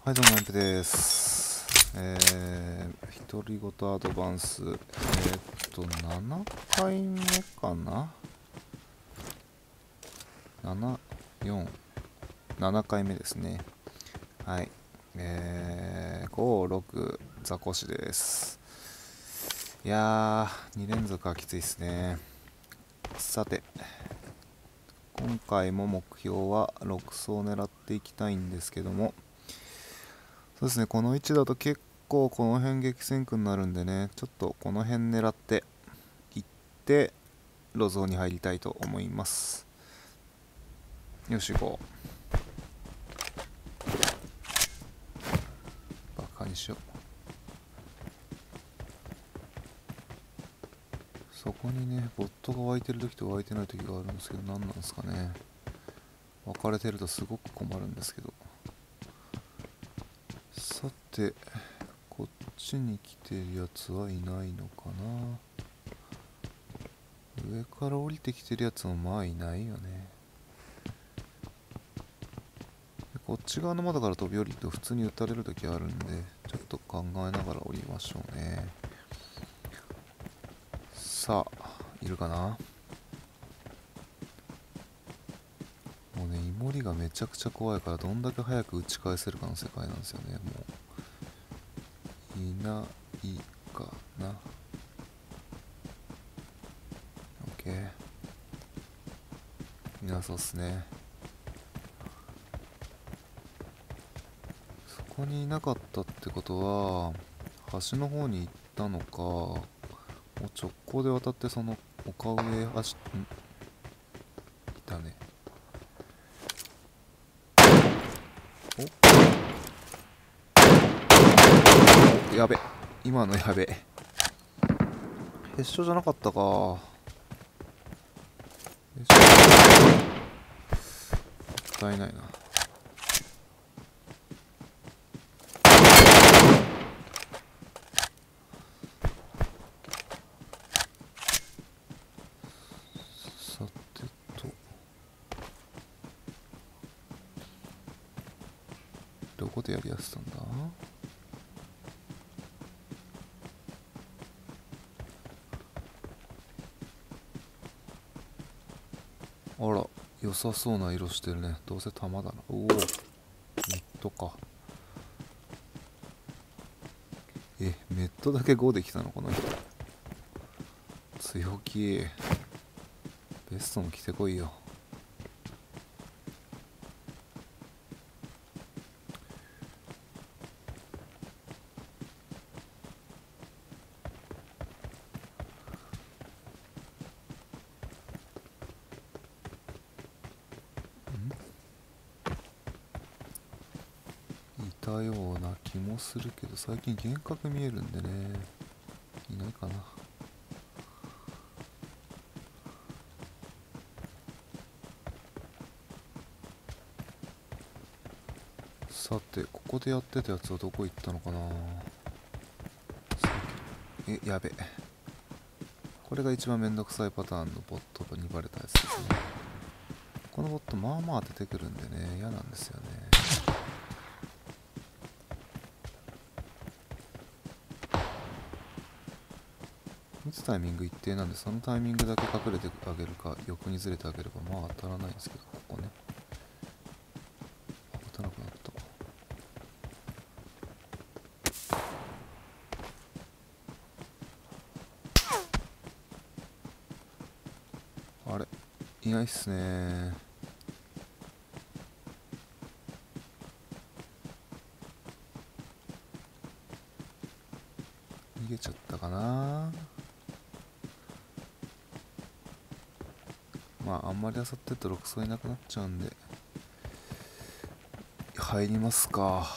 はい、どうも、エンペです。独り言アドバンス、7回目かな ?7、4、7回目ですね。はい。5、6、ザコシです。いやー、2連続はきついですね。さて、今回も目標は6層を狙っていきたいんですけども、そうですね、この位置だと結構この辺激戦区になるんでね、ちょっとこの辺狙っていって路上に入りたいと思います。よし、行こう。バカにしよう。そこにね、ボットが湧いてる時と湧いてない時があるんですけど、何なんですかね。分かれてるとすごく困るんですけど。さて、こっちに来てるやつはいないのかな。上から降りてきてるやつもまあいないよね。こっち側の窓から飛び降りると普通に撃たれる時あるんで、ちょっと考えながら降りましょうね。さあ、いるかな。もうね、イモリがめちゃくちゃ怖いから、どんだけ早く打ち返せるかの世界なんですよね。もういないかな。 OK、 いなそうっすね。そこにいなかったってことは橋の方に行ったのか、もう直行で渡ってその丘上走っいたね。お、やべ、今のやべ、決勝じゃなかったか。決勝もったいないな。さてと、どこでやりやすたんだ。あら、良さそうな色してるね。どうせ玉だな。おお、ミッドか。メットだけ5できたのこの人。強気。ベストも着てこいよ。いたような気もするけど、最近幻覚見えるんでね、いないかな。さて、ここでやってたやつはどこ行ったのかな。やべ、これが一番めんどくさいパターンのボットにバレたやつですね。このボットまあまあ出てくるんでね、嫌なんですよね。打つタイミング一定なんで、そのタイミングだけ隠れてあげるか横にずれてあげればまあ当たらないんですけど、ここね、当たらなくなった。あれ、いないっすね。逃げちゃったかな。まああんまり漁ってると6層いなくなっちゃうんで入りますか。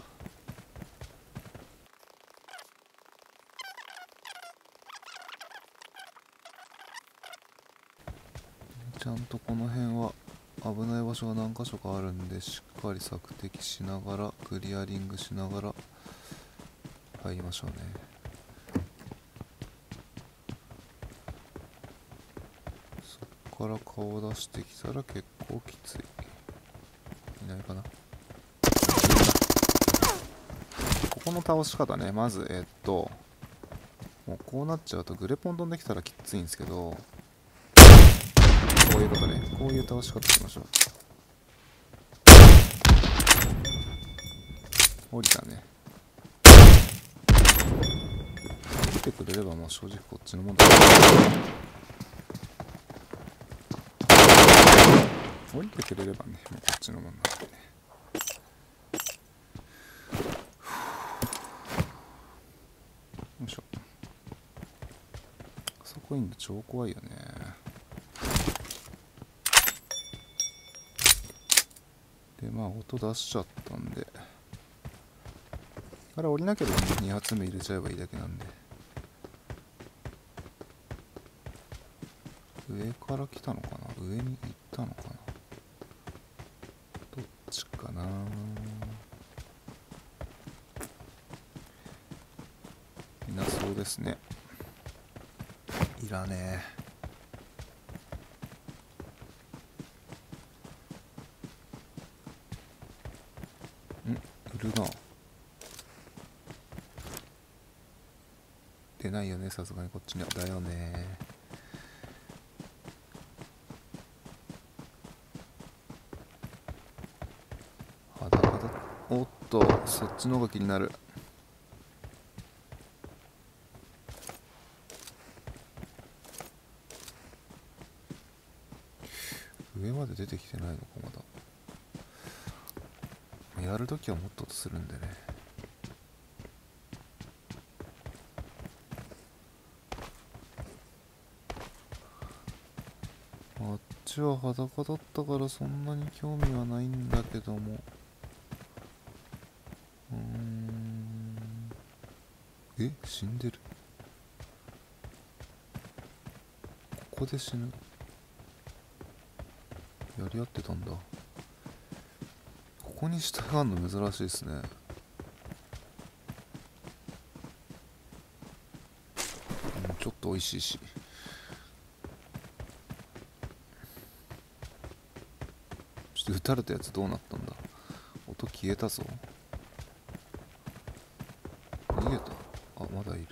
ちゃんとこの辺は危ない場所が何箇所かあるんで、しっかり索敵しながらクリアリングしながら入りましょうね。そっから顔出してきたら結構きつい。いないかな。 この倒し方ね、まずもうこうなっちゃうとグレポン飛んできたらきついんですけど、こういうことね、こういう倒し方しましょう。降りたね。降りてくれればもう正直こっちのもんだ。降りてくれればね、もうこっちのもんなんでね。よいしょ。そこいんの超怖いよね。で、まあ音出しちゃったんで、あれ降りなければね、2発目入れちゃえばいいだけなんで。上から来たのかな、上に行ったのかな、どっちかな。いなそうですね。いらねえ。いるな。出ないよね、さすがにこっちには。だよね。裸だ。おっと、そっちの方が気になる。上まで出てきてないのか、まだ。やるときはもっとするんでね。あっちは裸だったからそんなに興味はないんだけども。死んでる。ここで死ぬ。やり合ってたんだ。ここに死体があるの珍しいですね。ちょっと美味しいし。ちょっと撃たれたやつどうなったんだ。音消えたぞ。逃げた。あ、まだいる。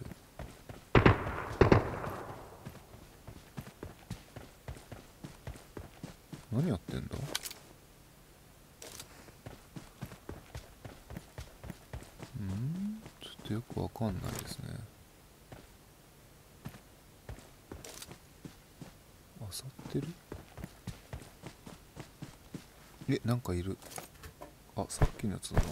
何やってんだ。ちょっとよくわかんないですね。あさってる。なんかいる。あ、さっきのやつだな。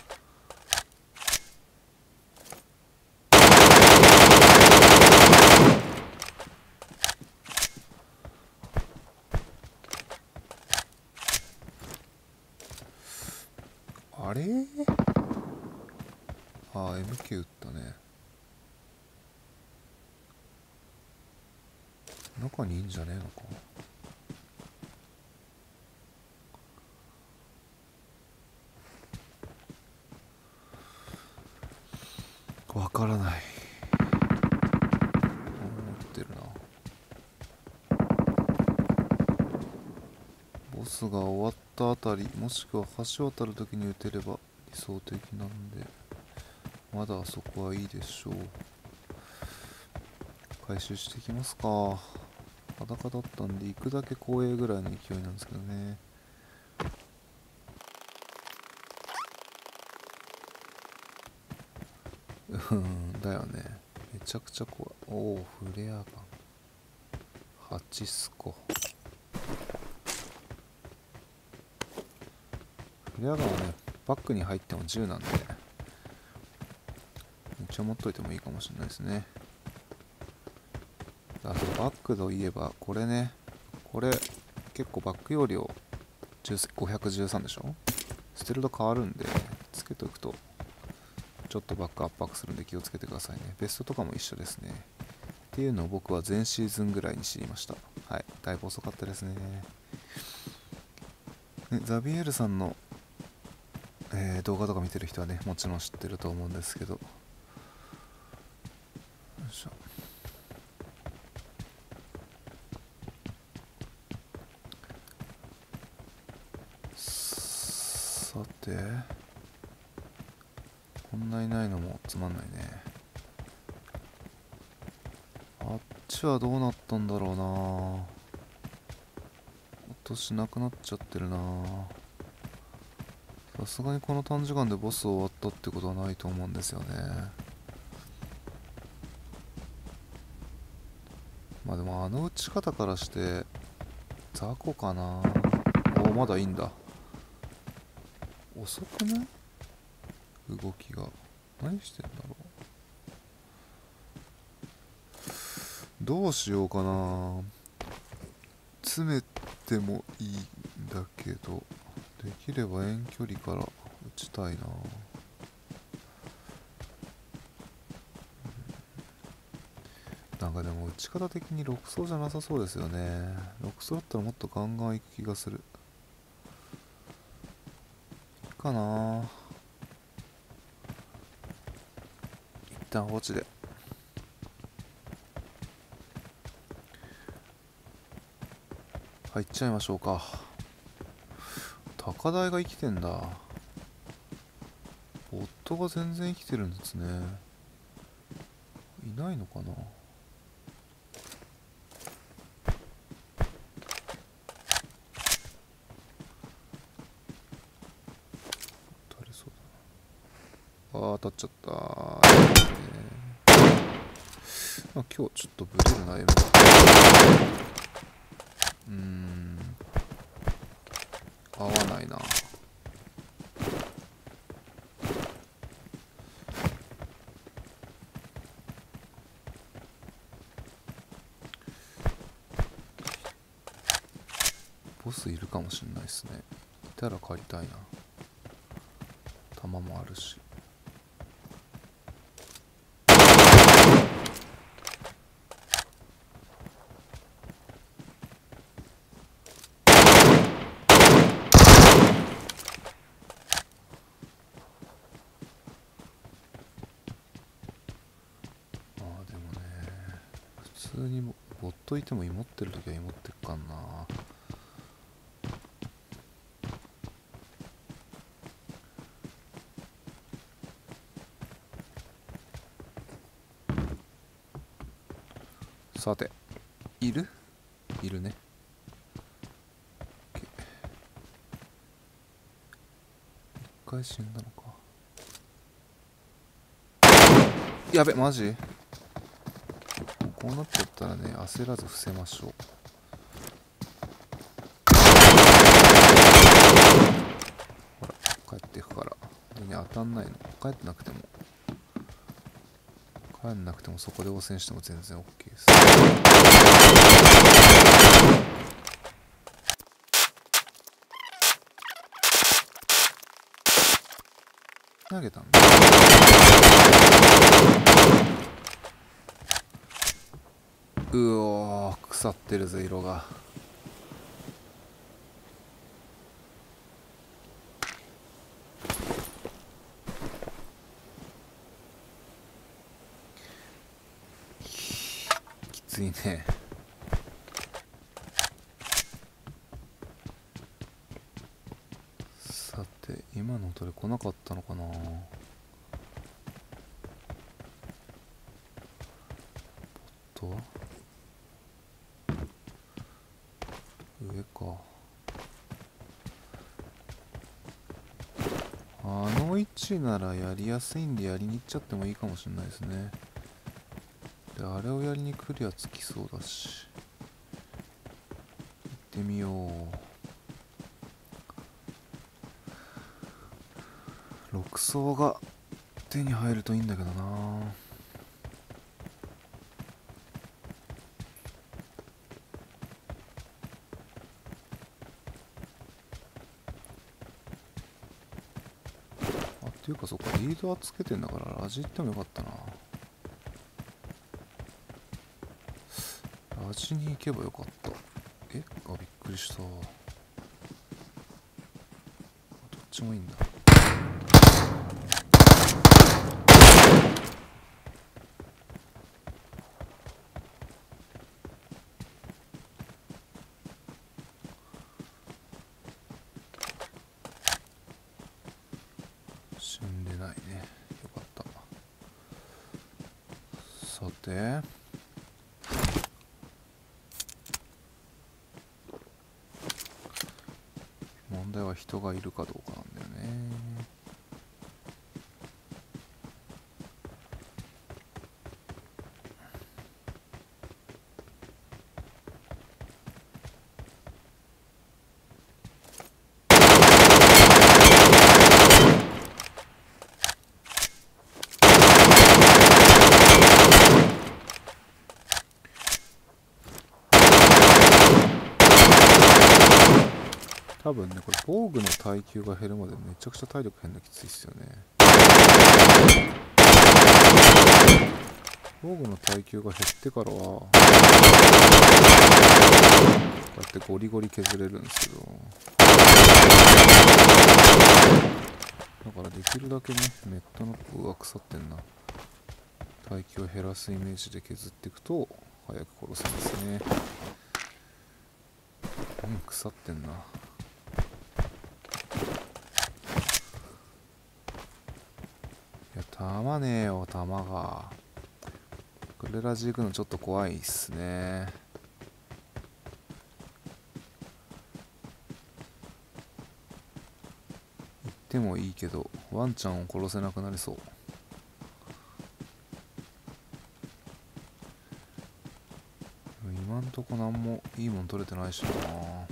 あれMK 撃ったね。中にいいんじゃねえのか。わからない。持ってるな。ボスが終わったあたり、もしくは橋渡るときに撃てれば理想的なんで、まだあそこはいいでしょう。回収していきますか。裸だったんで行くだけ光栄ぐらいの勢いなんですけどね。だよね。めちゃくちゃ怖い。おお、フレアガン。8スコ。フレアガンはね、バッグに入っても銃なんで、一応持っといてもいいかもしれないですね。あとバッグといえば、これね。これ、結構バッグ容量513でしょ。捨てると変わるんで、つけておくと、ちょっとバッグ圧迫するんで気をつけてくださいね。ベストとかも一緒ですね。っていうのを僕は前シーズンぐらいに知りました。はい。だいぶ遅かったですね。ザビエルさんの、動画とか見てる人はね、もちろん知ってると思うんですけど。よいしょ。さて、 こんないないのもつまんないね。あっちはどうなったんだろうな。落としなくなっちゃってるな。さすがにこの短時間でボス終わったってことはないと思うんですよね。まあでもあの打ち方からして雑魚かな。おお、まだいいんだ。遅くない？動きが何してんだろう。どうしようかな。詰めてもいいんだけど、できれば遠距離から打ちたいな。なんかでも打ち方的に6走じゃなさそうですよね。6走だったらもっとガンガンいく気がする。いいかな。一旦放置で。入っちゃいましょうか。高台が生きてんだ。ボットが全然生きてるんですね。いないのかな。当たりそうだな。あー、当たっちゃった。今日ちょっとブレるな、M。合わないな。ボスいるかもしんないですね。いたら借りたいな。弾もあるし。でもね、普通にボットいても芋ってるときは芋ってっかんな。さて、いるね。一回死んだのか。やべ、マジ？こうなっちゃったらね、焦らず伏せましょう。ほら、帰っていくから。でね、当たんないの。帰ってなくても。帰んなくてもそこで応戦しても全然 OK です。投げたんだ。うおー、腐ってるぜ、色が。きついね。さて、今の音で来なかったのかな。と上か。あの位置ならやりやすいんでやりに行っちゃってもいいかもしれないですね。で、あれをやりに来るやつ来そうだし、行ってみよう。6層が手に入るといいんだけどな。っていうか、そっか、リードはつけてんだからラジ行ってもよかったな。ラジに行けばよかった。びっくりした。どっちもいいんだ。死んでないね。よさて問題は人がいるかどうかなんだよね。多分ね、これ防具の耐久が減るまでめちゃくちゃ体力変なきついっすよね。防具の耐久が減ってからはこうやってゴリゴリ削れるんですけど、だからできるだけね、メットのは腐ってんな、耐久を減らすイメージで削っていくと早く殺せますね。腐ってんな。弾ねえよ、弾が。クレラジ行くのちょっと怖いっすね。行ってもいいけどワンちゃんを殺せなくなりそう。今んとこ何もいいもん取れてないしな。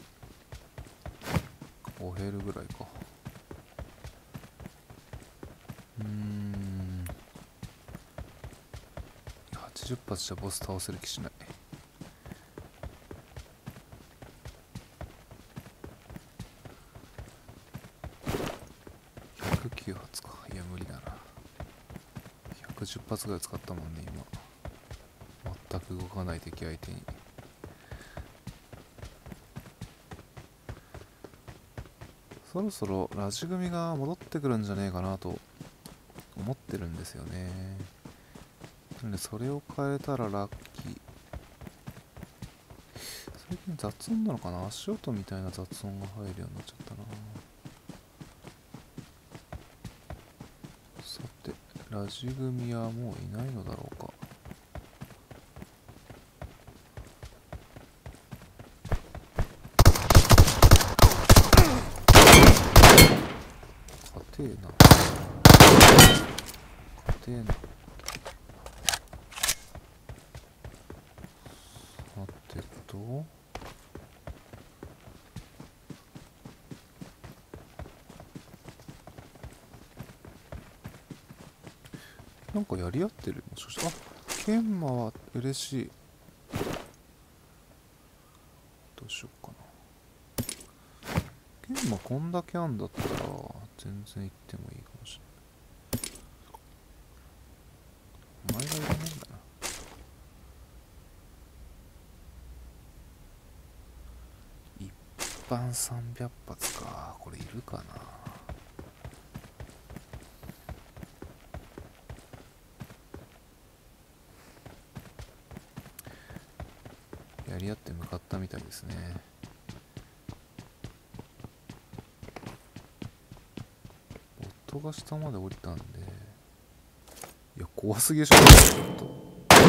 おヘルぐらいか。80発じゃボス倒せる気しない。109発か。いや無理だな。110発ぐらい使ったもんね今。全く動かない敵相手に。そろそろラジ組が戻ってくるんじゃねえかなと思ってるんですよね。なのでそれを変えたらラッキー。最近雑音なのかな、足音みたいな雑音が入るようになっちゃったな。さてラジ組はもういないのだろうか。硬えな硬えな。さてとなんかやり合ってる。もしかして、あ、研磨は嬉しい。どうしようかな。研磨こんだけあんだったら全然行ってもいいかもしれない。お前がいらねえんだな。一般300発か。これいるかな。やり合って向かったみたいですね。夫が下まで降りたんで、いや怖すぎでしょちょっと。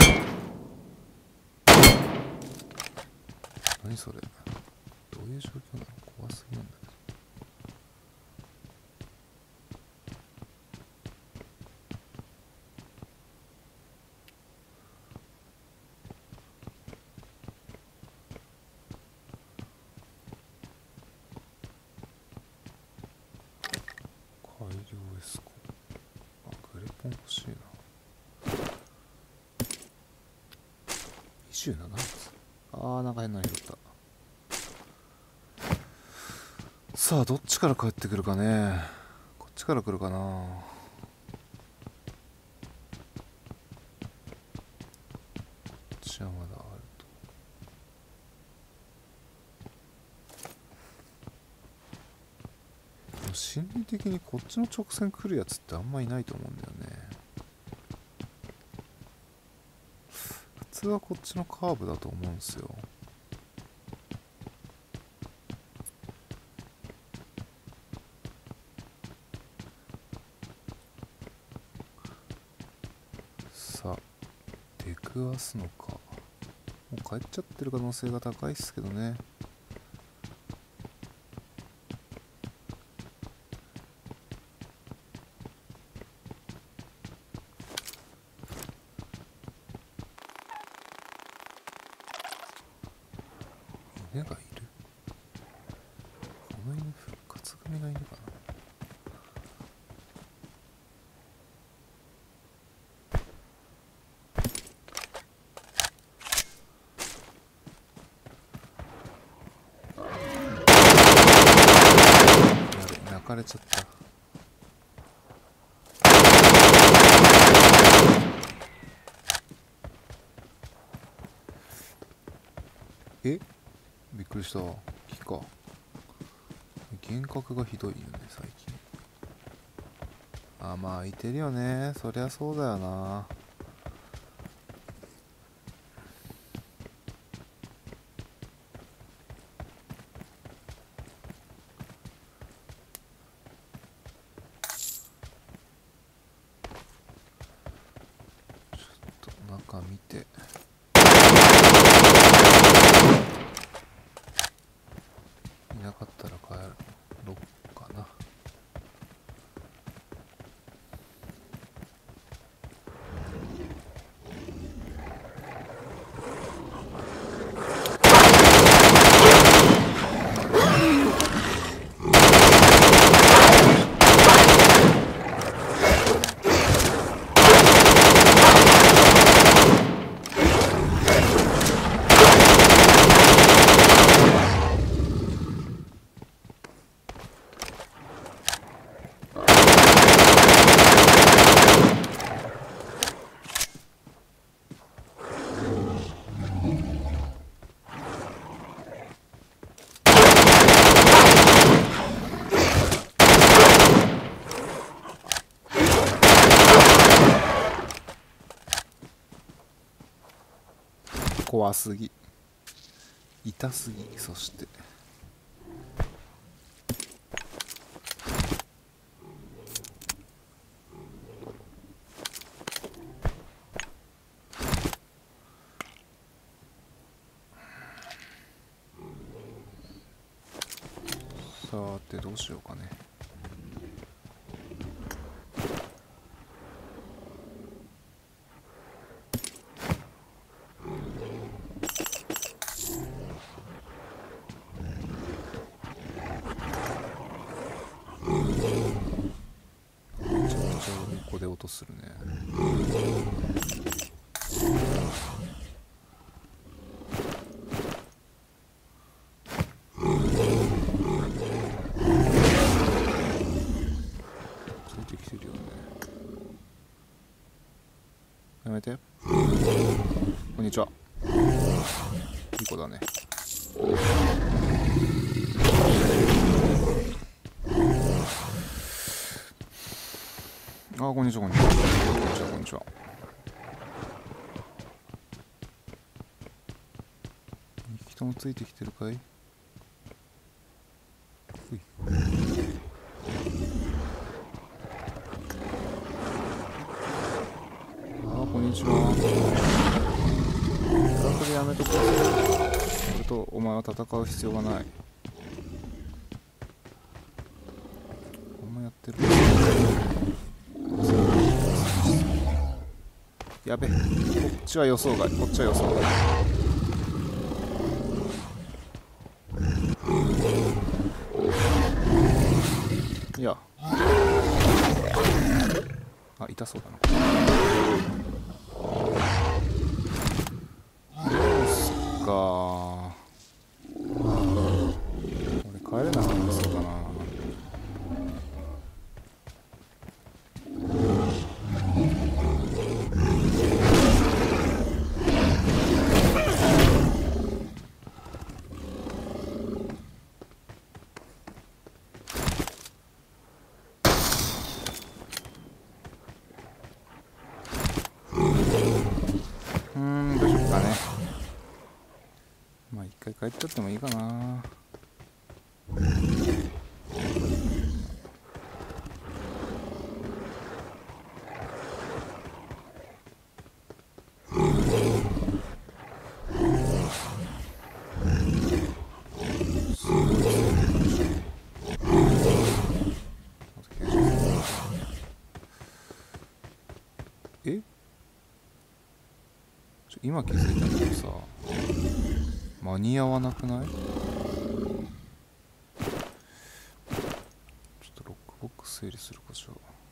何それ、どういう状況なの。怖すぎなんだけど。改良エスコ。あ、グレポン欲しいな。27発。なんか変なの拾った。さあどっちから帰ってくるかね。こっちから来るかな。こっちはまだあると。でも心理的にこっちの直線来るやつってあんまいないと思うんだよね。普通はこっちのカーブだと思うんですよ。さあで食わすのか。もう帰っちゃってる可能性が高いっすけどね。犬がいる。この犬復活組がいるかな。泣かれちゃった。え、びっくりした。木か。幻覚がひどいよね最近。あ、まあいてるよね、そりゃそうだよな。中見て、いなかったら帰ろっかな。怖すぎ、痛すぎ、そしてさてどうしようかね。ここで音するね。ついてきてるよね。やめて。こんにちは。いい子だね。あ、こんにちは、こんにちは。こんにちは、こんにちは。人もついてきてるかい？ほい。あ、こんにちは。これやめとこう。それとお前は戦う必要がない。お前やってる。やべ、こっちは予想外、こっちは予想外。いや、あ、痛そうだな。どうすっか。俺帰れなくなりそうだな。どうしよっかね。まあ一回帰っちゃってもいいかな。 え今気づいたんだけどさ、間に合わなくない？ちょっとロックボックス整理するかしら。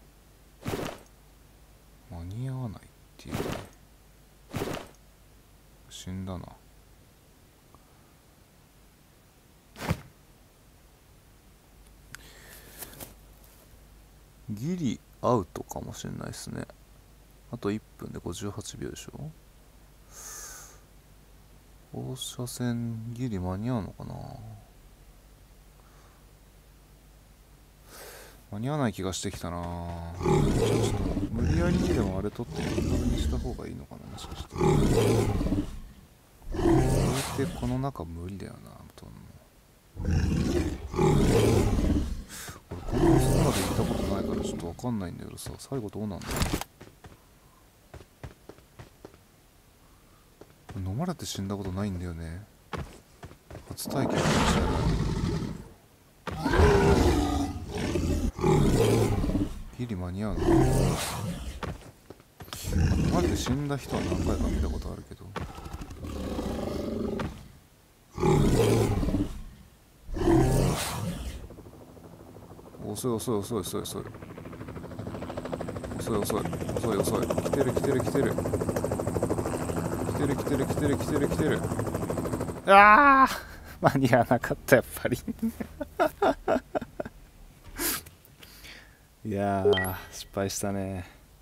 間に合わないっていうね。死んだな。ギリアウトかもしれないですね。あと1分で58秒でしょ。放射線ギリ間に合うのかな。間に合わない気がしてきたな。ちょっと無理やりにでもあれ取って金額にした方がいいのかな、もしかして。これってこの中無理だよな、とんの。俺こんなストラで行ったことないからちょっとわかんないんだけどさ、最後どうなんだろう。飲まれて死んだことないんだよね。初体験かもしれない。ギリ間に合うのかな。飲まれて死んだ人は何回か見たことあるけど。遅い遅い遅い遅い遅い遅い遅い遅い遅い。来てる来てる来てる来てる来てる来てる来てる来てる。あー間に合わなかった、やっぱりいやー失敗したね。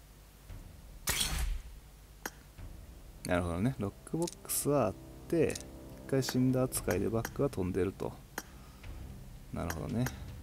なるほどね。ロックボックスはあって一回死んだ扱いでバックは飛んでると。なるほどね。